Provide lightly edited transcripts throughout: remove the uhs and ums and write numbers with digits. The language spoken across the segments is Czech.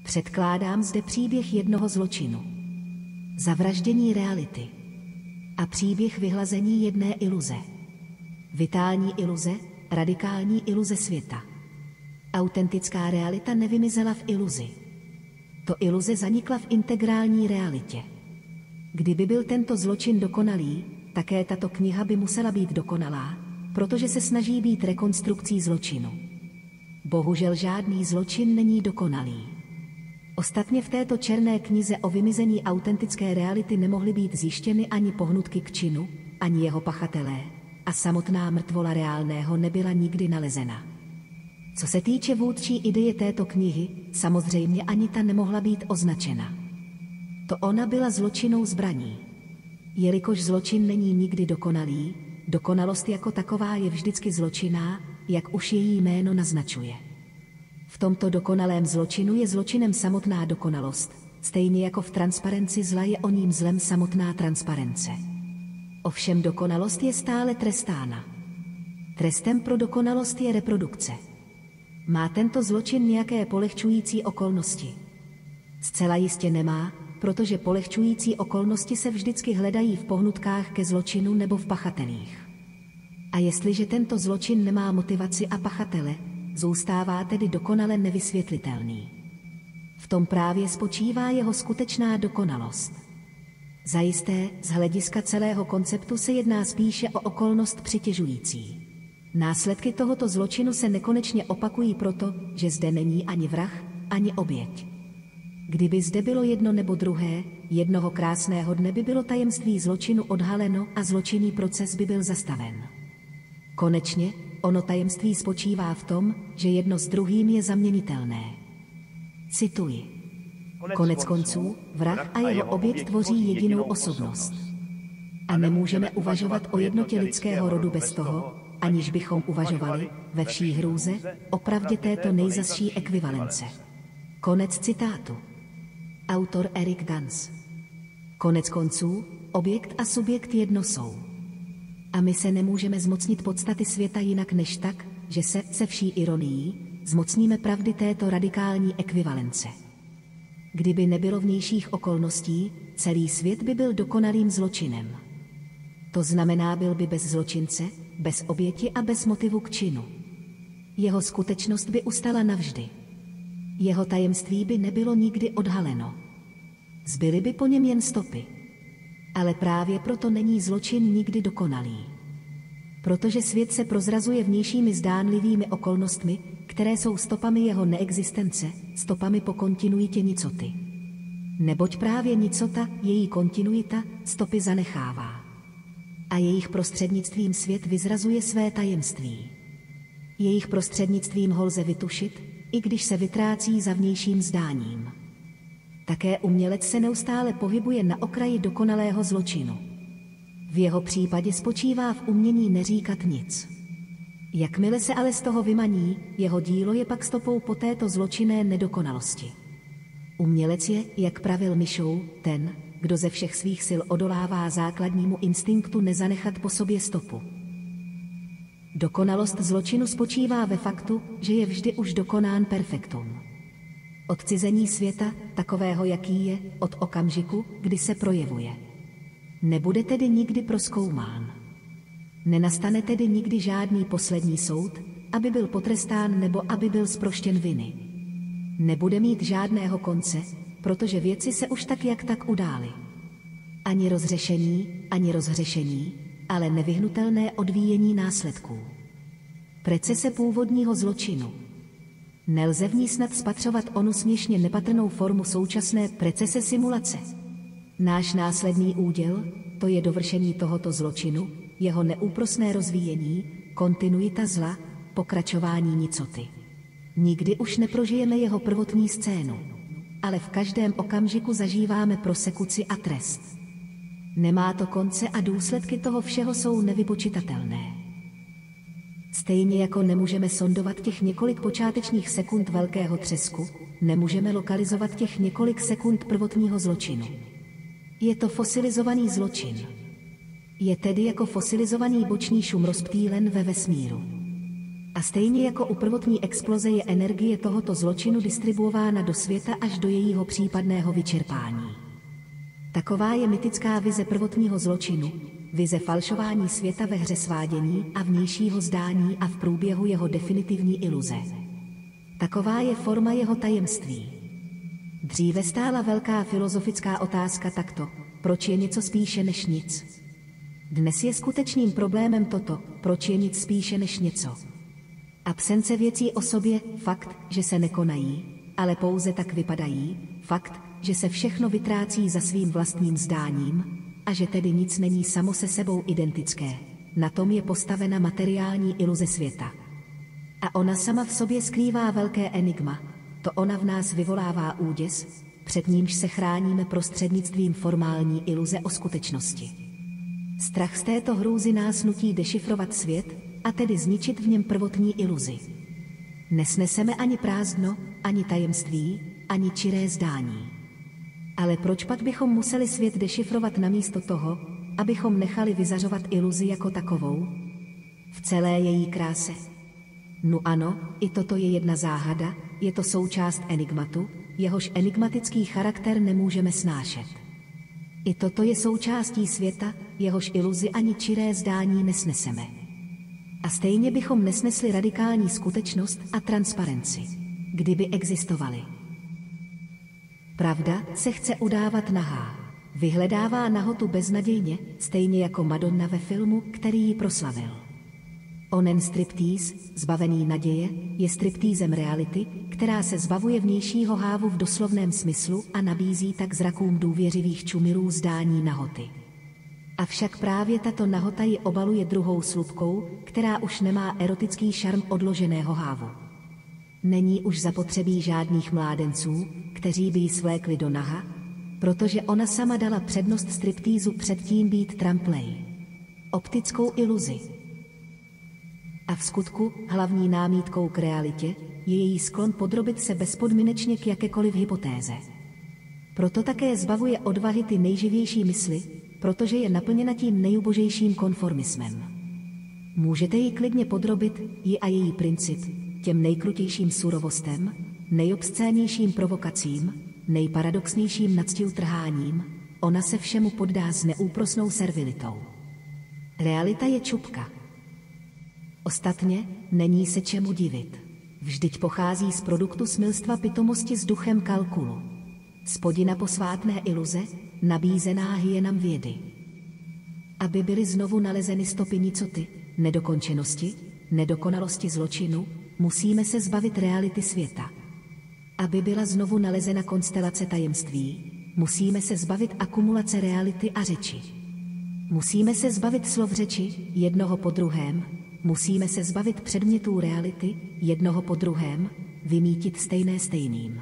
Předkládám zde příběh jednoho zločinu. Zavraždění reality. A příběh vyhlazení jedné iluze. Vitální iluze, radikální iluze světa. Autentická realita nevymizela v iluzi. To iluze zanikla v integrální realitě. Kdyby byl tento zločin dokonalý, také tato kniha by musela být dokonalá, protože se snaží být rekonstrukcí zločinu. Bohužel žádný zločin není dokonalý. Ostatně v této černé knize o vymizení autentické reality nemohly být zjištěny ani pohnutky k činu, ani jeho pachatelé, a samotná mrtvola reálného nebyla nikdy nalezena. Co se týče vůdčí ideje této knihy, samozřejmě ani ta nemohla být označena. To ona byla zločinnou zbraní. Jelikož zločin není nikdy dokonalý, dokonalost jako taková je vždycky zločinná, jak už její jméno naznačuje. V tomto dokonalém zločinu je zločinem samotná dokonalost, stejně jako v transparenci zla je oním zlem samotná transparence. Ovšem dokonalost je stále trestána. Trestem pro dokonalost je reprodukce. Má tento zločin nějaké polehčující okolnosti? Zcela jistě nemá, protože polehčující okolnosti se vždycky hledají v pohnutkách ke zločinu nebo v pachatelích. A jestliže tento zločin nemá motivaci a pachatele, zůstává tedy dokonale nevysvětlitelný. V tom právě spočívá jeho skutečná dokonalost. Zajisté, z hlediska celého konceptu se jedná spíše o okolnost přitěžující. Následky tohoto zločinu se nekonečně opakují proto, že zde není ani vrah, ani oběť. Kdyby zde bylo jedno nebo druhé, jednoho krásného dne by bylo tajemství zločinu odhaleno a zločinný proces by byl zastaven. Konečně, ono tajemství spočívá v tom, že jedno s druhým je zaměnitelné. Cituji. Konec konců, vrah a jeho oběť tvoří jedinou osobnost. A nemůžeme uvažovat o jednotě lidského rodu bez toho, aniž bychom uvažovali, ve vší hrůze, o pravdě této nejzazší ekvivalence. Konec citátu. Autor Eric Gans. Konec konců, objekt a subjekt jedno jsou. A my se nemůžeme zmocnit podstaty světa jinak než tak, že se vší ironií zmocníme pravdy této radikální ekvivalence. Kdyby nebylo vnějších okolností, celý svět by byl dokonalým zločinem. To znamená, byl by bez zločince, bez oběti a bez motivu k činu. Jeho skutečnost by ustala navždy. Jeho tajemství by nebylo nikdy odhaleno. Zbyly by po něm jen stopy. Ale právě proto není zločin nikdy dokonalý. Protože svět se prozrazuje vnějšími zdánlivými okolnostmi, které jsou stopami jeho neexistence, stopami po kontinuitě nicoty. Neboť právě nicota, její kontinuita, stopy zanechává. A jejich prostřednictvím svět vyzrazuje své tajemství. Jejich prostřednictvím ho lze vytušit, i když se vytrácí za vnějším zdáním. Také umělec se neustále pohybuje na okraji dokonalého zločinu. V jeho případě spočívá v umění neříkat nic. Jakmile se ale z toho vymaní, jeho dílo je pak stopou po této zločinné nedokonalosti. Umělec je, jak pravil Michaux, ten, kdo ze všech svých sil odolává základnímu instinktu nezanechat po sobě stopu. Dokonalost zločinu spočívá ve faktu, že je vždy už dokonán perfektum. Odcizení světa, takového jaký je, od okamžiku, kdy se projevuje. Nebude tedy nikdy prozkoumán. Nenastane tedy nikdy žádný poslední soud, aby byl potrestán nebo aby byl zproštěn viny. Nebude mít žádného konce, protože věci se už tak jak tak udály. Ani rozhřešení, ale nevyhnutelné odvíjení následků. Precese původního zločinu. Nelze v ní snad spatřovat onu směšně nepatrnou formu současné precese simulace. Náš následný úděl, to je dovršení tohoto zločinu, jeho neúprosné rozvíjení, kontinuita zla, pokračování nicoty. Nikdy už neprožijeme jeho prvotní scénu, ale v každém okamžiku zažíváme prosekuci a trest. Nemá to konce a důsledky toho všeho jsou nevypočitatelné. Stejně jako nemůžeme sondovat těch několik počátečních sekund velkého třesku, nemůžeme lokalizovat těch několik sekund prvotního zločinu. Je to fosilizovaný zločin. Je tedy jako fosilizovaný boční šum rozptýlen ve vesmíru. A stejně jako u prvotní exploze je energie tohoto zločinu distribuována do světa až do jejího případného vyčerpání. Taková je mytická vize prvotního zločinu, vize falšování světa ve hře svádění a vnějšího zdání a v průběhu jeho definitivní iluze. Taková je forma jeho tajemství. Dříve stála velká filozofická otázka takto, proč je něco spíše než nic. Dnes je skutečným problémem toto, proč je nic spíše než něco. Absence věcí o sobě, fakt, že se nekonají, ale pouze tak vypadají, fakt, že se všechno vytrácí za svým vlastním zdáním, a že tedy nic není samo se sebou identické. Na tom je postavena materiální iluze světa. A ona sama v sobě skrývá velké enigma, to ona v nás vyvolává úděs, před nímž se chráníme prostřednictvím formální iluze o skutečnosti. Strach z této hrůzy nás nutí dešifrovat svět, a tedy zničit v něm prvotní iluzi. Nesneseme ani prázdno, ani tajemství, ani čiré zdání. Ale proč pak bychom museli svět dešifrovat namísto toho, abychom nechali vyzařovat iluzi jako takovou? V celé její kráse. No ano, i toto je jedna záhada, je to součást enigmatu, jehož enigmatický charakter nemůžeme snášet. I toto je součástí světa, jehož iluzi ani čiré zdání nesneseme. A stejně bychom nesnesli radikální skutečnost a transparenci, kdyby existovaly. Pravda se chce udávat nahá. Vyhledává nahotu beznadějně, stejně jako Madonna ve filmu, který ji proslavil. Onen striptýz, zbavený naděje, je striptýzem reality, která se zbavuje vnějšího hávu v doslovném smyslu a nabízí tak zrakům důvěřivých čumirů zdání nahoty. Avšak právě tato nahota ji obaluje druhou slupkou, která už nemá erotický šarm odloženého hávu. Není už zapotřebí žádných mládenců, kteří by ji svlékli do naha, protože ona sama dala přednost striptýzu před tím být tramplej. Optickou iluzi. A v skutku hlavní námítkou k realitě je její sklon podrobit se bezpodmínečně k jakékoliv hypotéze. Proto také zbavuje odvahy ty nejživější mysli, protože je naplněna tím nejubožejším konformismem. Můžete ji klidně podrobit, ji a její princip, těm nejkrutějším surovostem, nejobscénnějším provokacím, nejparadoxnějším nadstiutrháním, ona se všemu poddá s neúprosnou servilitou. Realita je čupka. Ostatně není se čemu divit. Vždyť pochází z produktu smilstva pitomosti s duchem kalkulu. Spodina posvátné iluze, nabízená hyenam vědy. Aby byly znovu nalezeny stopy nicoty, nedokončenosti, nedokonalosti zločinu, musíme se zbavit reality světa. Aby byla znovu nalezena konstelace tajemství, musíme se zbavit akumulace reality a řeči. Musíme se zbavit slov řeči, jednoho po druhém, musíme se zbavit předmětů reality, jednoho po druhém, vymítit stejné stejným.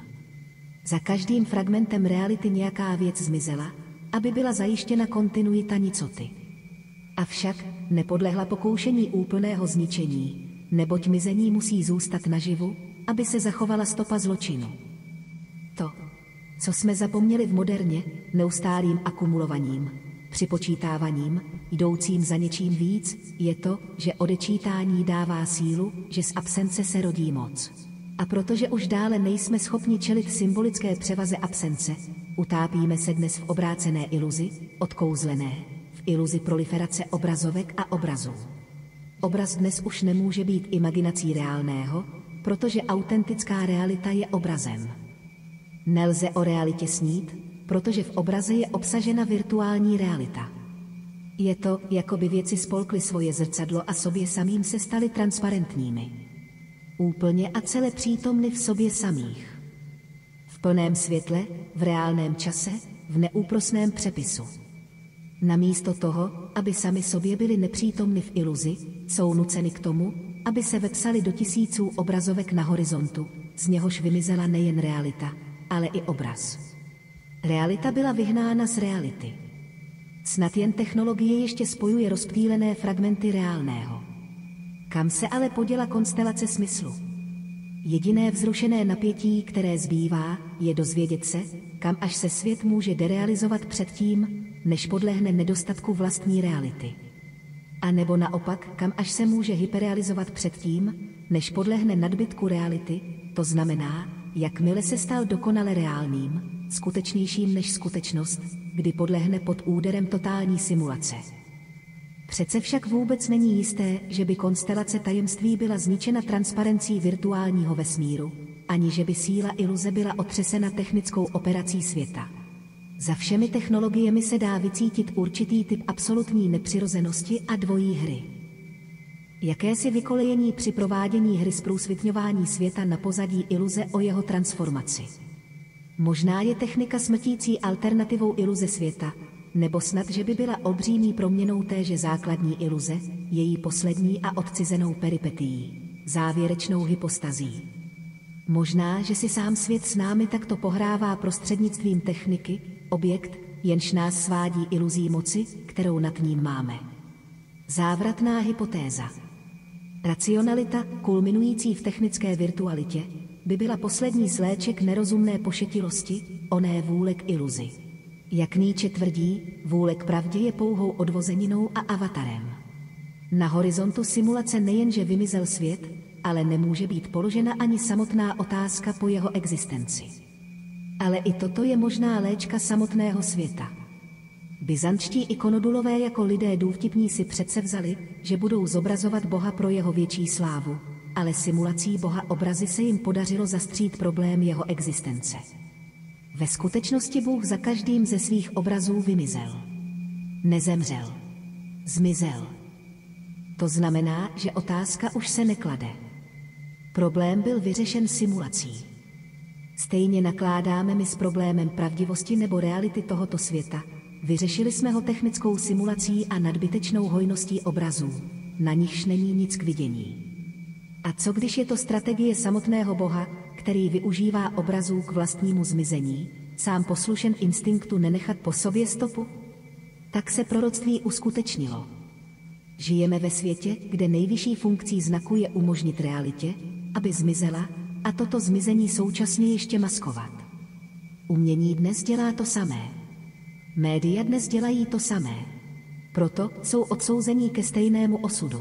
Za každým fragmentem reality nějaká věc zmizela, aby byla zajištěna kontinuita nicoty. Avšak nepodlehla pokoušení úplného zničení, neboť mizení musí zůstat naživu, aby se zachovala stopa zločinu. To, co jsme zapomněli v moderně, neustálým akumulovaním, připočítávaním, jdoucím za něčím víc, je to, že odečítání dává sílu, že z absence se rodí moc. A protože už dále nejsme schopni čelit symbolické převaze absence, utápíme se dnes v obrácené iluzi, odkouzlené, v iluzi proliferace obrazovek a obrazů. Obraz dnes už nemůže být imaginací reálného, protože autentická realita je obrazem. Nelze o realitě snít, protože v obraze je obsažena virtuální realita. Je to, jako by věci spolkly svoje zrcadlo a sobě samým se staly transparentními. Úplně a celé přítomny v sobě samých. V plném světle, v reálném čase, v neúprosném přepisu. Namísto toho, aby sami sobě byli nepřítomny v iluzi, jsou nuceni k tomu, aby se vepsali do tisíců obrazovek na horizontu, z něhož vymizela nejen realita, ale i obraz. Realita byla vyhnána z reality. Snad jen technologie ještě spojuje rozptýlené fragmenty reálného. Kam se ale poděla konstelace smyslu? Jediné vzrušené napětí, které zbývá, je dozvědět se, kam až se svět může derealizovat předtím, než podlehne nedostatku vlastní reality. A nebo naopak, kam až se může hyperrealizovat předtím, než podlehne nadbytku reality, to znamená, jakmile se stal dokonale reálným, skutečnějším než skutečnost, kdy podlehne pod úderem totální simulace. Přece však vůbec není jisté, že by konstelace tajemství byla zničena transparencí virtuálního vesmíru, ani že by síla iluze byla otřesena technickou operací světa. Za všemi technologiemi se dá vycítit určitý typ absolutní nepřirozenosti a dvojí hry. Jakési vykolejení při provádění hry zprůsvitňování světa na pozadí iluze o jeho transformaci. Možná je technika smrtící alternativou iluze světa, nebo snad, že by byla obřímí proměnou téže základní iluze, její poslední a odcizenou peripetií, závěrečnou hypostazí. Možná, že si sám svět s námi takto pohrává prostřednictvím techniky, objekt, jenž nás svádí iluzí moci, kterou nad ním máme. Závratná hypotéza. Racionalita, kulminující v technické virtualitě, by byla poslední sléček nerozumné pošetilosti, oné vůle k iluzi. Jak Nietzsche tvrdí, vůle k pravdě je pouhou odvozeninou a avatarem. Na horizontu simulace nejenže vymizel svět, ale nemůže být položena ani samotná otázka po jeho existenci. Ale i toto je možná léčka samotného světa. Byzantští ikonodulové jako lidé důvtipní si předsevzali, že budou zobrazovat Boha pro jeho větší slávu, ale simulací Boha obrazy se jim podařilo zastřít problém jeho existence. Ve skutečnosti Bůh za každým ze svých obrazů vymizel. Nezemřel. Zmizel. To znamená, že otázka už se neklade. Problém byl vyřešen simulací. Stejně nakládáme my s problémem pravdivosti nebo reality tohoto světa. Vyřešili jsme ho technickou simulací a nadbytečnou hojností obrazů, na nichž není nic k vidění. A co když je to strategie samotného Boha, který využívá obrazů k vlastnímu zmizení, sám poslušen instinktu nenechat po sobě stopu? Tak se proroctví uskutečnilo. Žijeme ve světě, kde nejvyšší funkcí znaku je umožnit realitě, aby zmizela, a toto zmizení současně ještě maskovat. Umění dnes dělá to samé. Média dnes dělají to samé. Proto jsou odsouzení ke stejnému osudu.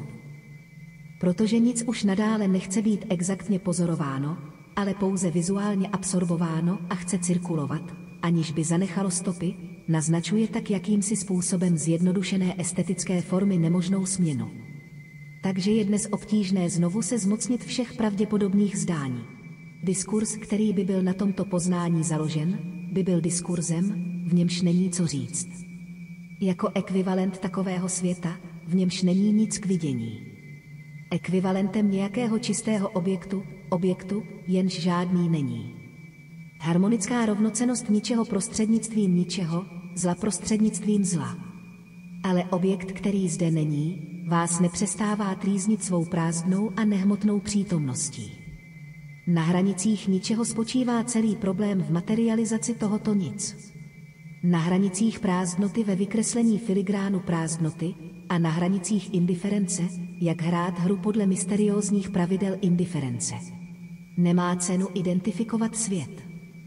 Protože nic už nadále nechce být exaktně pozorováno, ale pouze vizuálně absorbováno a chce cirkulovat, aniž by zanechalo stopy, naznačuje tak jakýmsi způsobem zjednodušené estetické formy nemožnou směnu. Takže je dnes obtížné znovu se zmocnit všech pravděpodobných zdání. Diskurs, který by byl na tomto poznání založen, by byl diskurzem, v němž není co říct. Jako ekvivalent takového světa, v němž není nic k vidění. Ekvivalentem nějakého čistého objektu, jenž žádný není. Harmonická rovnocennost ničeho prostřednictvím ničeho, zla prostřednictvím zla. Ale objekt, který zde není, vás nepřestává trýznit svou prázdnou a nehmotnou přítomností. Na hranicích ničeho spočívá celý problém v materializaci tohoto nic. Na hranicích prázdnoty ve vykreslení filigránu prázdnoty a na hranicích indiference, jak hrát hru podle mysteriózních pravidel indiference. Nemá cenu identifikovat svět.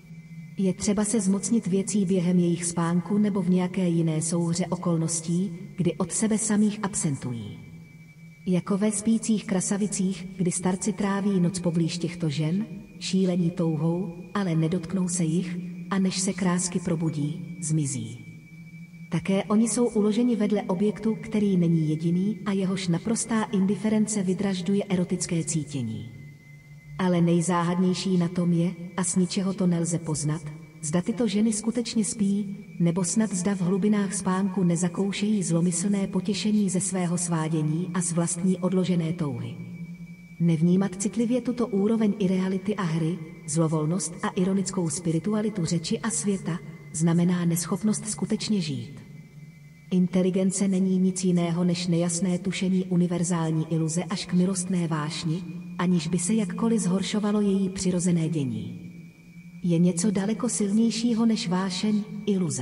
Je třeba se zmocnit věcí během jejich spánku nebo v nějaké jiné souhře okolností, kdy od sebe samých absentují. Jako ve spících krasavicích, kdy starci tráví noc poblíž těchto žen, šílení touhou, ale nedotknou se jich, a než se krásky probudí, zmizí. Také oni jsou uloženi vedle objektu, který není jediný a jehož naprostá indiference vydražďuje erotické cítění. Ale nejzáhadnější na tom je, a z ničeho to nelze poznat, zda tyto ženy skutečně spí, nebo snad zda v hlubinách spánku nezakoušejí zlomyslné potěšení ze svého svádění a z vlastní odložené touhy. Nevnímat citlivě tuto úroveň ireality a hry, zlovolnost a ironickou spiritualitu řeči a světa, znamená neschopnost skutečně žít. Inteligence není nic jiného než nejasné tušení univerzální iluze až k milostné vášni, aniž by se jakkoliv zhoršovalo její přirozené dění. Je něco daleko silnějšího než vášeň, iluze.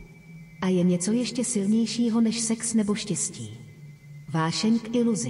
A je něco ještě silnějšího než sex nebo štěstí. Vášeň k iluzi.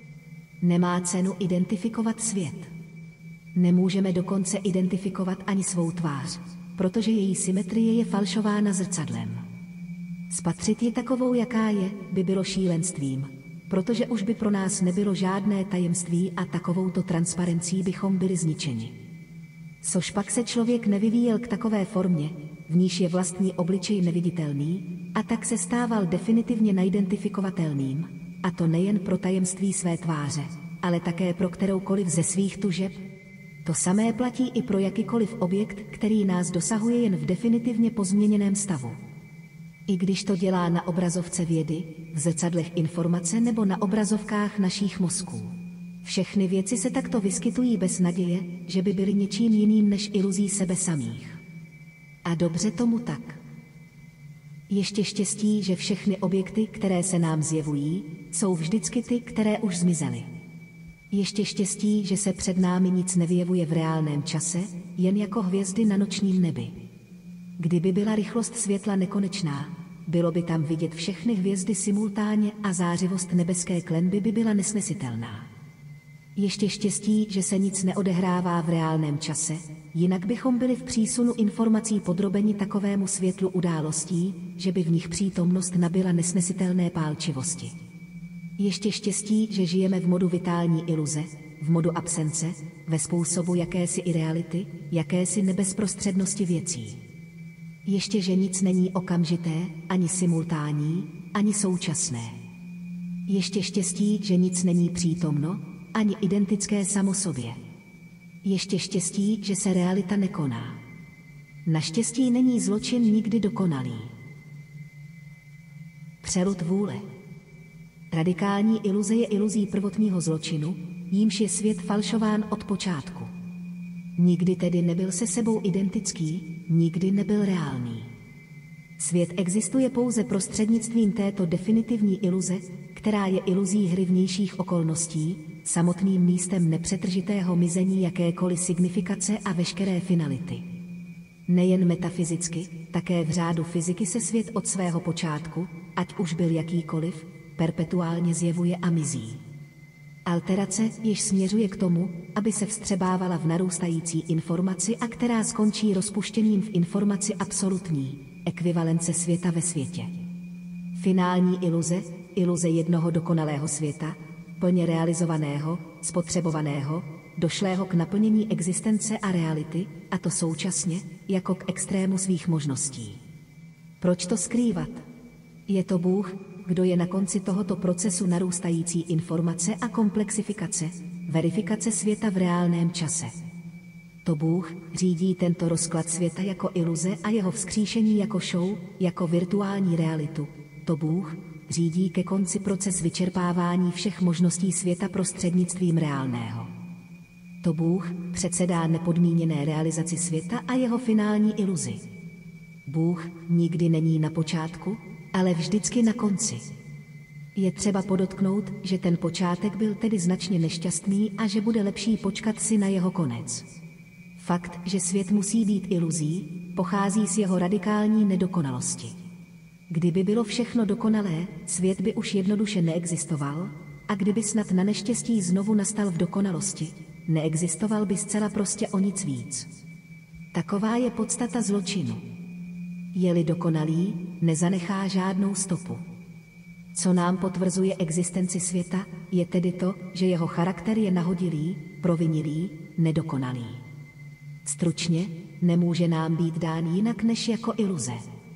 Nemá cenu identifikovat svět. Nemůžeme dokonce identifikovat ani svou tvář, protože její symetrie je falšována zrcadlem. Spatřit ji takovou, jaká je, by bylo šílenstvím. protože už by pro nás nebylo žádné tajemství a takovouto transparencí bychom byli zničeni. Což pak se člověk nevyvíjel k takové formě, v níž je vlastní obličej neviditelný, a tak se stával definitivně neidentifikovatelným, a to nejen pro tajemství své tváře, ale také pro kteroukoliv ze svých tužeb. To samé platí i pro jakýkoliv objekt, který nás dosahuje jen v definitivně pozměněném stavu. I když to dělá na obrazovce vědy, v zrcadlech informace nebo na obrazovkách našich mozků. Všechny věci se takto vyskytují bez naděje, že by byly něčím jiným než iluzí sebe samých. A dobře tomu tak. Ještě štěstí, že všechny objekty, které se nám zjevují, jsou vždycky ty, které už zmizely. Ještě štěstí, že se před námi nic nevyjevuje v reálném čase, jen jako hvězdy na nočním nebi. Kdyby byla rychlost světla nekonečná, bylo by tam vidět všechny hvězdy simultánně a zářivost nebeské klenby by byla nesnesitelná. Ještě štěstí, že se nic neodehrává v reálném čase, jinak bychom byli v přísunu informací podrobeni takovému světlu událostí, že by v nich přítomnost nabyla nesnesitelné pálčivosti. Ještě štěstí, že žijeme v modu vitální iluze, v modu absence, ve způsobu jakési ireality, jakési nebezprostřednosti věcí. Ještě, že nic není okamžité, ani simultánní, ani současné. Ještě štěstí, že nic není přítomno, ani identické samo sobě. Ještě štěstí, že se realita nekoná. Naštěstí není zločin nikdy dokonalý. Přelud vůle. Radikální iluze je iluzí prvotního zločinu, jímž je svět falšován od počátku. Nikdy tedy nebyl se sebou identický, nikdy nebyl reálný. Svět existuje pouze prostřednictvím této definitivní iluze, která je iluzí hry vnějších okolností, samotným místem nepřetržitého mizení jakékoliv signifikace a veškeré finality. Nejen metafyzicky, také v řádu fyziky se svět od svého počátku, ať už byl jakýkoliv, perpetuálně zjevuje a mizí. Alterace, jež směřuje k tomu, aby se vstřebávala v narůstající informaci a která skončí rozpuštěním v informaci absolutní, ekvivalence světa ve světě. Finální iluze, iluze jednoho dokonalého světa, plně realizovaného, spotřebovaného, došlého k naplnění existence a reality, a to současně, jako k extrému svých možností. Proč to skrývat? Je to Bůh, kdo je na konci tohoto procesu narůstající informace a komplexifikace, verifikace světa v reálném čase. To Bůh řídí tento rozklad světa jako iluze a jeho vzkříšení jako show, jako virtuální realitu. To Bůh řídí ke konci proces vyčerpávání všech možností světa prostřednictvím reálného. To Bůh předsedá nepodmíněné realizaci světa a jeho finální iluzi. Bůh nikdy není na počátku, ale vždycky na konci. Je třeba podotknout, že ten počátek byl tedy značně nešťastný a že bude lepší počkat si na jeho konec. Fakt, že svět musí být iluzí, pochází z jeho radikální nedokonalosti. Kdyby bylo všechno dokonalé, svět by už jednoduše neexistoval, a kdyby snad na neštěstí znovu nastal v dokonalosti, neexistoval by zcela prostě o nic víc. Taková je podstata zločinu. Je-li dokonalý, nezanechá žádnou stopu. Co nám potvrzuje existenci světa, je tedy to, že jeho charakter je nahodilý, provinilý, nedokonalý. Stručně, nemůže nám být dán jinak než jako iluze.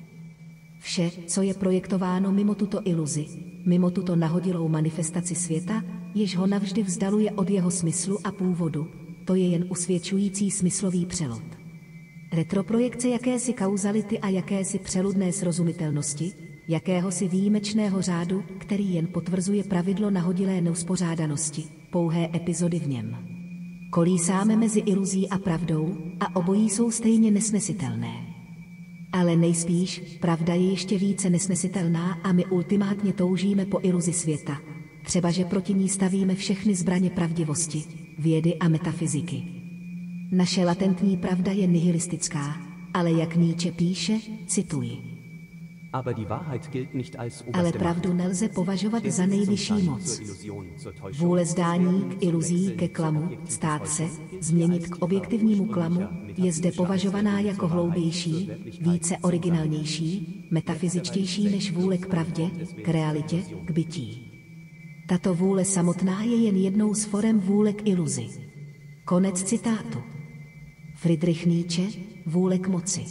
Vše, co je projektováno mimo tuto iluzi, mimo tuto nahodilou manifestaci světa, jež ho navždy vzdaluje od jeho smyslu a původu, to je jen usvědčující smyslový přelud. Retroprojekce jakési kauzality a jakési přeludné srozumitelnosti, jakéhosi výjimečného řádu, který jen potvrzuje pravidlo nahodilé neuspořádanosti, pouhé epizody v něm. Kolísáme mezi iluzí a pravdou a obojí jsou stejně nesnesitelné. Ale nejspíš, pravda je ještě více nesnesitelná a my ultimátně toužíme po iluzi světa, třeba že proti ní stavíme všechny zbraně pravdivosti, vědy a metafyziky. Naše latentní pravda je nihilistická, ale jak Nietzsche píše, cituji. Ale pravdu nelze považovat za nejvyšší moc. Vůle zdání k iluzí, ke klamu, stát se, změnit k objektivnímu klamu, je zde považovaná jako hloubější, více originálnější, metafyzičtější než vůle k pravdě, k realitě, k bytí. Tato vůle samotná je jen jednou z forem vůle k iluzi. Konec citátu. Friedrich Nietzsche, vůle k moci.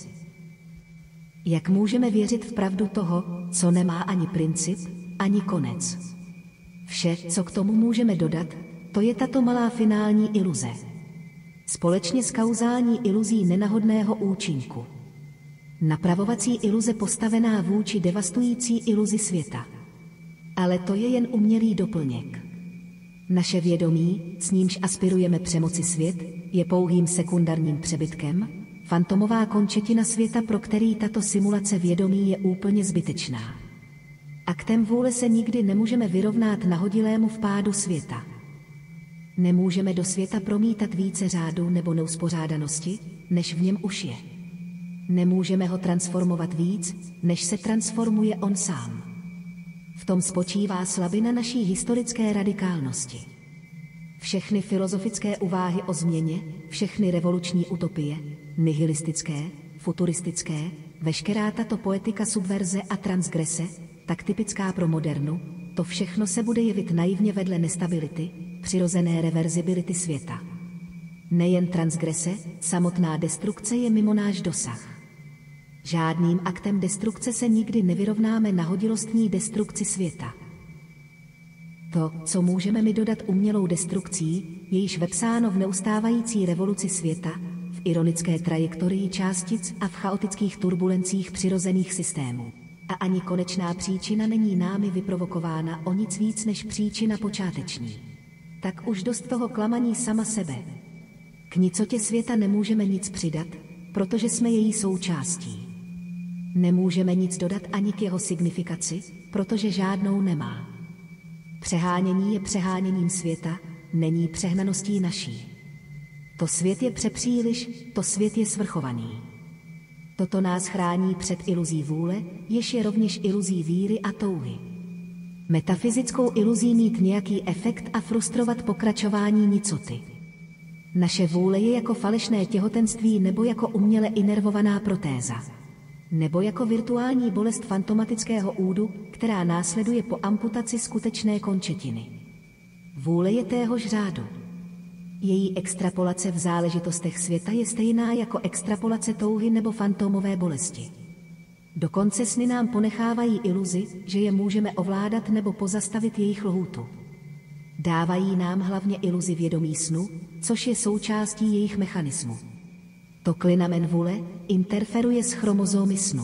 Jak můžeme věřit v pravdu toho, co nemá ani princip, ani konec? Vše, co k tomu můžeme dodat, to je tato malá finální iluze. Společně s kauzální iluzí nenahodného účinku. Napravovací iluze postavená vůči devastující iluzi světa. Ale to je jen umělý doplněk. Naše vědomí, s nímž aspirujeme přemoci svět, je pouhým sekundárním přebytkem, fantomová končetina světa, pro který tato simulace vědomí je úplně zbytečná. Aktem vůle se nikdy nemůžeme vyrovnat nahodilému vpádu světa. Nemůžeme do světa promítat více řádů nebo neuspořádanosti, než v něm už je. Nemůžeme ho transformovat víc, než se transformuje on sám. V tom spočívá slabina naší historické radikálnosti. Všechny filozofické úvahy o změně, všechny revoluční utopie, nihilistické, futuristické, veškerá tato poetika subverze a transgrese, tak typická pro modernu, to všechno se bude jevit naivně vedle nestability, přirozené reverzibility světa. Nejen transgrese, samotná destrukce je mimo náš dosah. Žádným aktem destrukce se nikdy nevyrovnáme nahodilostní destrukci světa. To, co můžeme my dodat umělou destrukcí, je již vepsáno v neustávající revoluci světa, v ironické trajektorii částic a v chaotických turbulencích přirozených systémů. A ani konečná příčina není námi vyprovokována o nic víc než příčina počáteční. Tak už dost toho klamaní sama sebe. K nicotě světa nemůžeme nic přidat, protože jsme její součástí. Nemůžeme nic dodat ani k jeho signifikaci, protože žádnou nemá. Přehánění je přeháněním světa, není přehnaností naší. To svět je přepříliš, to svět je svrchovaný. Toto nás chrání před iluzí vůle, jež je rovněž iluzí víry a touhy. Metafyzickou iluzí mít nějaký efekt a frustrovat pokračování nicoty. Naše vůle je jako falešné těhotenství nebo jako uměle inervovaná protéza. Nebo jako virtuální bolest fantomatického údu, která následuje po amputaci skutečné končetiny. Vůle je téhož řádu. Její extrapolace v záležitostech světa je stejná jako extrapolace touhy nebo fantomové bolesti. Dokonce sny nám ponechávají iluzi, že je můžeme ovládat nebo pozastavit jejich lhůtu. Dávají nám hlavně iluzi vědomí snu, což je součástí jejich mechanismu. To klinamen vůle interferuje s chromozómy snu.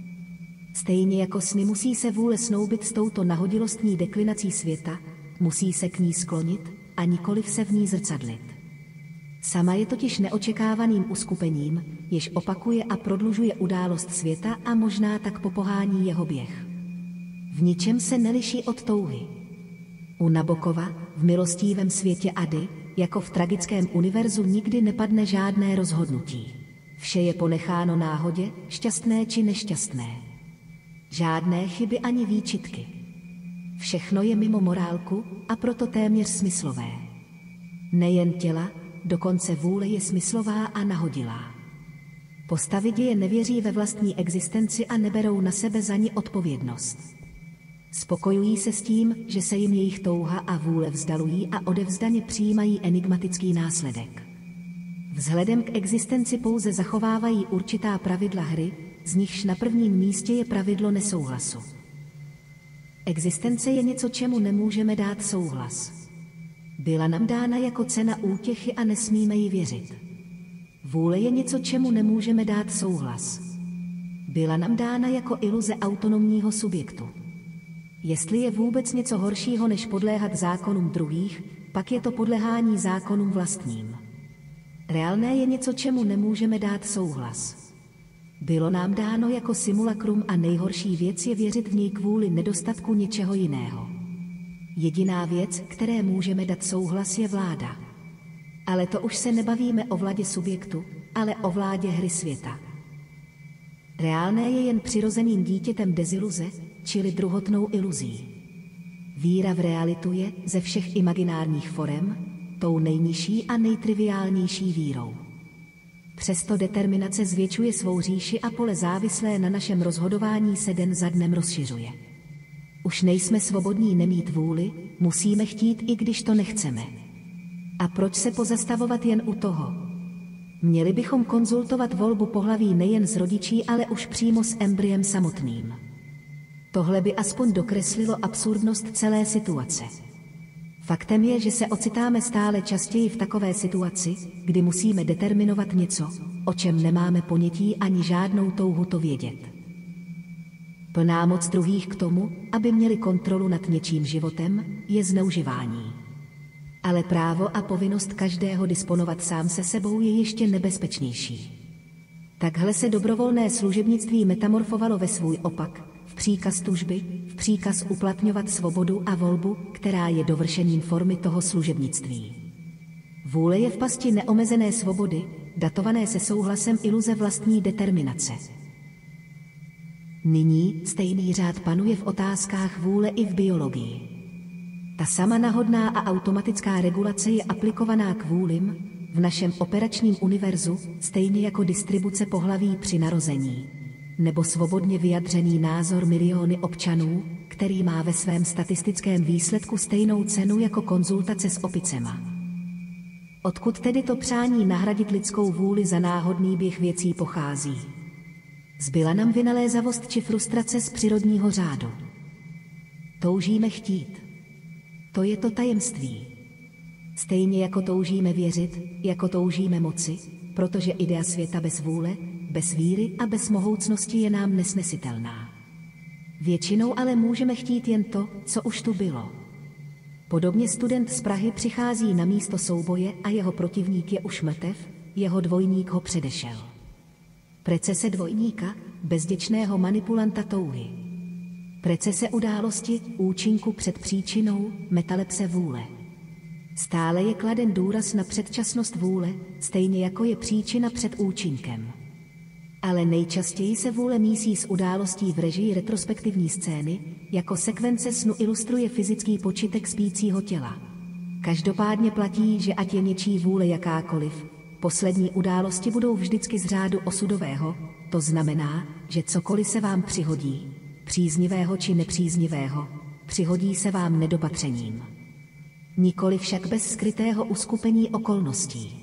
Stejně jako sny musí se vůle snoubit s touto nahodilostní deklinací světa, musí se k ní sklonit a nikoliv se v ní zrcadlit. Sama je totiž neočekávaným uskupením, jež opakuje a prodlužuje událost světa a možná tak popohání jeho běh. V ničem se neliší od touhy. U Nabokova, v milostivém světě Ady, jako v tragickém univerzu nikdy nepadne žádné rozhodnutí. Vše je ponecháno náhodě, šťastné či nešťastné. Žádné chyby ani výčitky. Všechno je mimo morálku a proto téměř smyslové. Nejen těla, dokonce vůle je smyslová a nahodilá. Postavy děje nevěří ve vlastní existenci a neberou na sebe za ní odpovědnost. Spokojují se s tím, že se jim jejich touha a vůle vzdalují a odevzdaně přijímají enigmatický následek. Vzhledem k existenci pouze zachovávají určitá pravidla hry, z nichž na prvním místě je pravidlo nesouhlasu. Existence je něco, čemu nemůžeme dát souhlas. Byla nám dána jako cena útěchy a nesmíme jí věřit. Vůle je něco, čemu nemůžeme dát souhlas. Byla nám dána jako iluze autonomního subjektu. Jestli je vůbec něco horšího, než podléhat zákonům druhých, pak je to podléhání zákonům vlastním. Reálné je něco, čemu nemůžeme dát souhlas. Bylo nám dáno jako simulakrum a nejhorší věc je věřit v něj kvůli nedostatku něčeho jiného. Jediná věc, které můžeme dát souhlas, je vláda. Ale to už se nebavíme o vládě subjektu, ale o vládě hry světa. Reálné je jen přirozeným dítětem deziluze, čili druhotnou iluzí. Víra v realitu je, ze všech imaginárních forem, tou nejnižší a nejtriviálnější vírou. Přesto determinace zvětšuje svou říši a pole závislé na našem rozhodování se den za dnem rozšiřuje. Už nejsme svobodní nemít vůli, musíme chtít, i když to nechceme. A proč se pozastavovat jen u toho? Měli bychom konzultovat volbu pohlaví nejen s rodiči, ale už přímo s embryem samotným. Tohle by aspoň dokreslilo absurdnost celé situace. Faktem je, že se ocitáme stále častěji v takové situaci, kdy musíme determinovat něco, o čem nemáme ponětí ani žádnou touhu to vědět. Plná moc druhých k tomu, aby měli kontrolu nad něčím životem, je zneužívání. Ale právo a povinnost každého disponovat sám se sebou je ještě nebezpečnější. Takhle se dobrovolné služebnictví metamorfovalo ve svůj opak, v příkaz tužby, v příkaz uplatňovat svobodu a volbu, která je dovršením formy toho služebnictví. Vůle je v pasti neomezené svobody, datované se souhlasem iluze vlastní determinace. Nyní stejný řád panuje v otázkách vůle i v biologii. Ta sama náhodná a automatická regulace je aplikovaná k vůlim v našem operačním univerzu, stejně jako distribuce pohlaví při narození, nebo svobodně vyjadřený názor miliony občanů, který má ve svém statistickém výsledku stejnou cenu jako konzultace s opicema. Odkud tedy to přání nahradit lidskou vůli za náhodný běh věcí pochází? Zbyla nám vynalézavost či frustrace z přírodního řádu? Toužíme chtít. To je to tajemství. Stejně jako toužíme věřit, jako toužíme moci, protože idea světa bez vůle, bez víry a bez mohoucnosti je nám nesnesitelná. Většinou ale můžeme chtít jen to, co už tu bylo. Podobně student z Prahy přichází na místo souboje a jeho protivník je už mrtev, jeho dvojník ho předešel. Precese dvojníka, bezděčného manipulanta touhy. Precese události, účinku před příčinou, metalepse vůle. Stále je kladen důraz na předčasnost vůle, stejně jako je příčina před účinkem. Ale nejčastěji se vůle mísí s událostí v režii retrospektivní scény, jako sekvence snu ilustruje fyzický počítek spícího těla. Každopádně platí, že ať je něčí vůle jakákoliv, poslední události budou vždycky z řádu osudového, to znamená, že cokoliv se vám přihodí, příznivého či nepříznivého, přihodí se vám nedopatřením. Nikoli však bez skrytého uskupení okolností.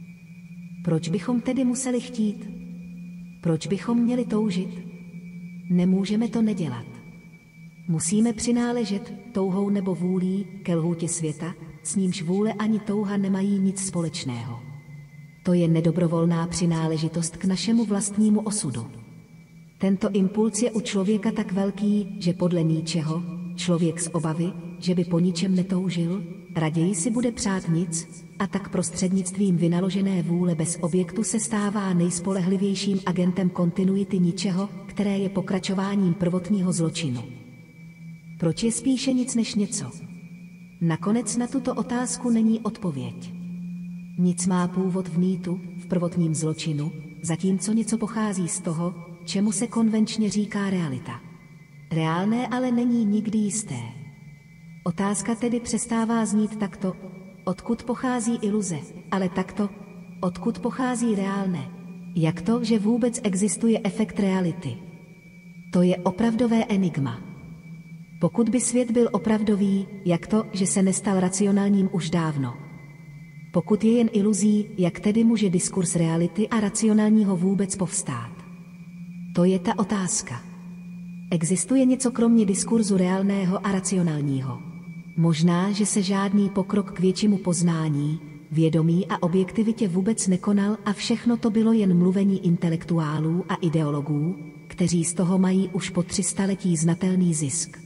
Proč bychom tedy museli chtít? Proč bychom měli toužit? Nemůžeme to nedělat. Musíme přináležet, touhou nebo vůlí, ke lhůtě světa, s nímž vůle ani touha nemají nic společného. To je nedobrovolná přináležitost k našemu vlastnímu osudu. Tento impuls je u člověka tak velký, že podle Nietzscheho, člověk z obavy, že by po ničem netoužil, raději si bude přát nic, a tak prostřednictvím vynaložené vůle bez objektu se stává nejspolehlivějším agentem kontinuity ničeho, které je pokračováním prvotního zločinu. Proč je spíše nic než něco? Nakonec na tuto otázku není odpověď. Nic má původ v mýtu, v prvotním zločinu, zatímco něco pochází z toho, čemu se konvenčně říká realita. Reálné ale není nikdy jisté. Otázka tedy přestává znít takto, odkud pochází iluze, ale takto, odkud pochází reálné. Jak to, že vůbec existuje efekt reality? To je opravdové enigma. Pokud by svět byl opravdový, jak to, že se nestal racionálním už dávno? Pokud je jen iluzí, jak tedy může diskurs reality a racionálního vůbec povstát? To je ta otázka. Existuje něco kromě diskurzu reálného a racionálního? Možná, že se žádný pokrok k většímu poznání, vědomí a objektivitě vůbec nekonal a všechno to bylo jen mluvení intelektuálů a ideologů, kteří z toho mají už po 300 letí znatelný zisk.